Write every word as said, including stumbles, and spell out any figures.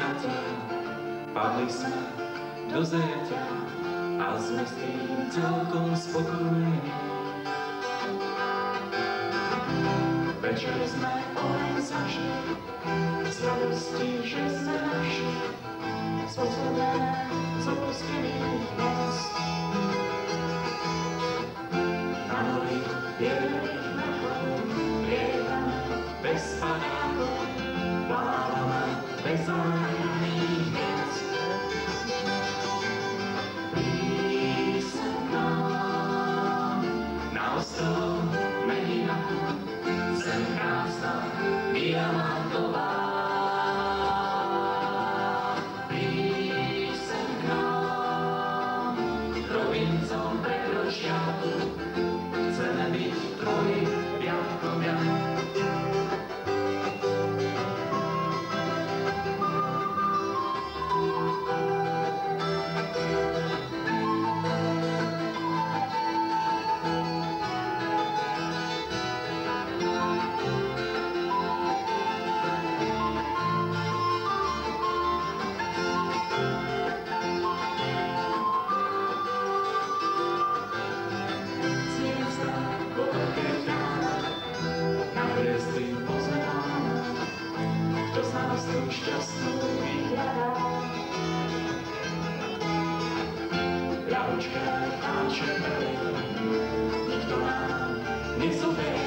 priateľ, padli sme do zajatia a sme s tým celkom spokojní. Večer sme oheň zašli, z radosti, že sme našli spôsobené z opustených miest. Na nových bielých vrchoch lietame bez padákov, plávame bez zelených miest. Príď sa k nám na ostrov Medina, zem krásna, diamantová. Príď sa k nám, provincom prekročiaku, chceme byť tvoji piatkovia. Šťastnú vyhľadá. Ľahučké táče, nikto nám nezoberie.